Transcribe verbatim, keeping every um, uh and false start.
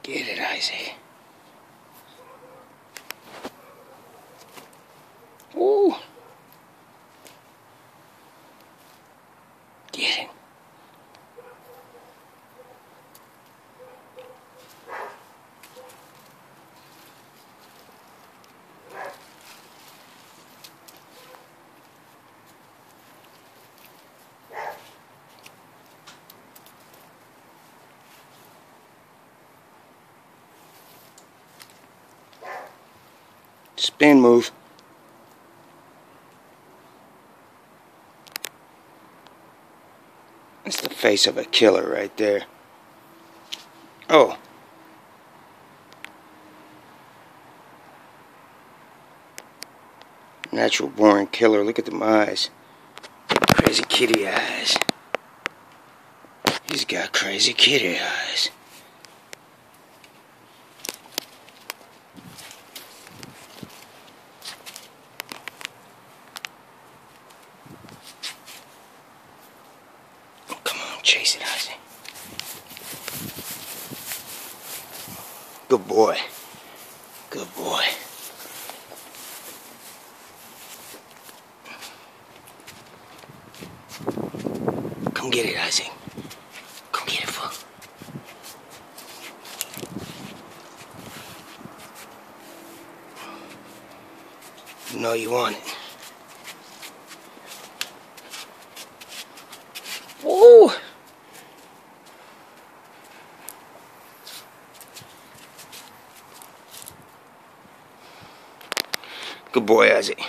Get it, Isaac. Woo! Get it. Spin move. That's the face of a killer right there. Oh. Natural born killer. Look at them eyes. Crazy kitty eyes. He's got crazy kitty eyes. Chase it, Isaac. Good boy. Good boy. Come get it, Isaac. Come get it, fool. You know you want it. Whoa! Good boy, Isaac.